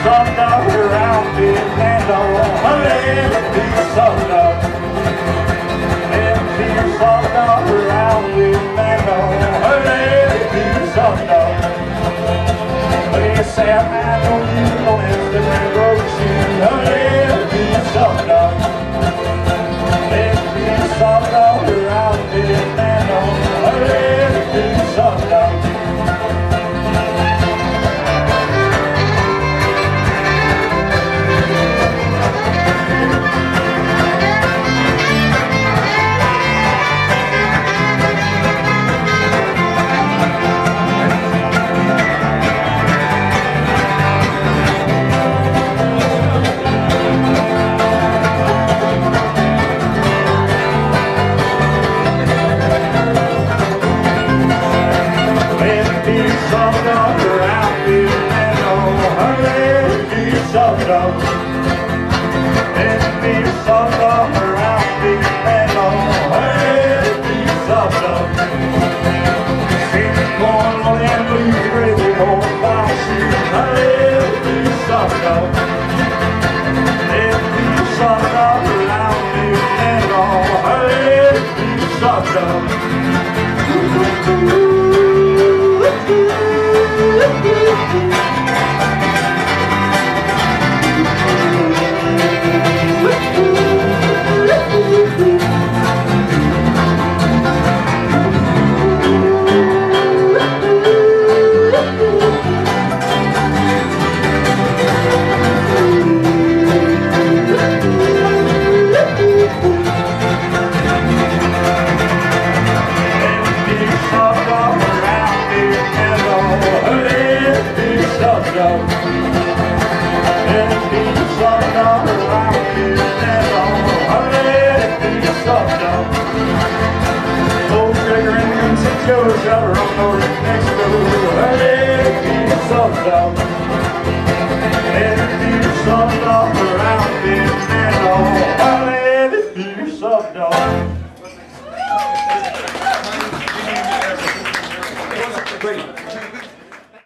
Sucked up around me and on let me sucked up. Let me sucked up around me and on let me sucked up. They say I know you don't have to go to let me sucked up. Let me sucked up around me and on let me sucked up. Sucked up around me and oh, let me sucked up. Let me sucked up around me and oh, let me sucked up. Sing corn on and blues gravy on my shoes. Let me sucked up. Let me sucked up around me and oh, let me sucked up. Joe's ever on the next door, let me sucked up.